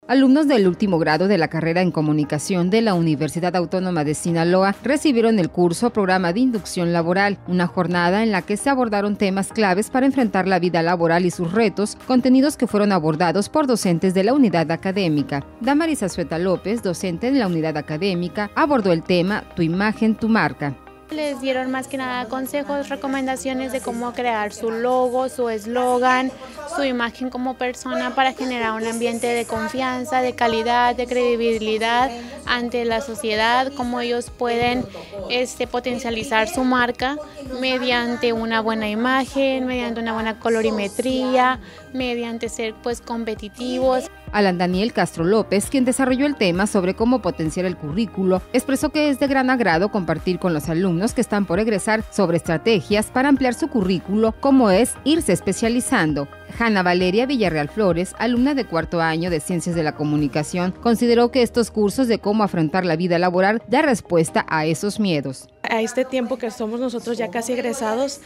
Alumnos del último grado de la carrera en comunicación de la Universidad Autónoma de Sinaloa recibieron el curso Programa de Inducción Laboral, una jornada en la que se abordaron temas claves para enfrentar la vida laboral y sus retos, contenidos que fueron abordados por docentes de la unidad académica. Damaris Azueta López, docente de la unidad académica, abordó el tema Tu imagen, tu marca. Les dieron más que nada consejos, recomendaciones de cómo crear su logo, su eslogan, su imagen como persona para generar un ambiente de confianza, de calidad, de credibilidad ante la sociedad, cómo ellos pueden potencializar su marca mediante una buena imagen, mediante una buena colorimetría, mediante ser competitivos. Alan Daniel Castro López, quien desarrolló el tema sobre cómo potenciar el currículo, expresó que es de gran agrado compartir con los alumnos que están por egresar sobre estrategias para ampliar su currículo, como es irse especializando. Hanna Valeria Villarreal Flores, alumna de cuarto año de Ciencias de la Comunicación, consideró que estos cursos de cómo afrontar la vida laboral da respuesta a esos miedos. A este tiempo que somos nosotros ya casi egresados,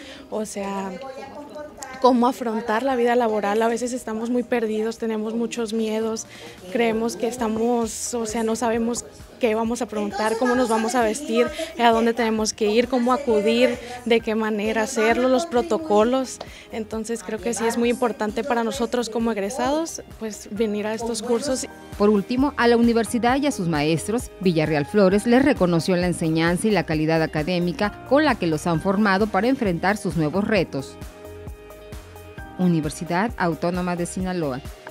cómo afrontar la vida laboral. A veces estamos muy perdidos, tenemos muchos miedos, creemos que no sabemos qué vamos a preguntar, cómo nos vamos a vestir, a dónde tenemos que ir, cómo acudir, de qué manera hacerlo, los protocolos. Entonces creo que sí es muy importante para nosotros como egresados venir a estos cursos. Por último, a la universidad y a sus maestros, Villarreal Flores les reconoció la enseñanza y la calidad académica con la que los han formado para enfrentar sus nuevos retos. Universidad Autónoma de Sinaloa.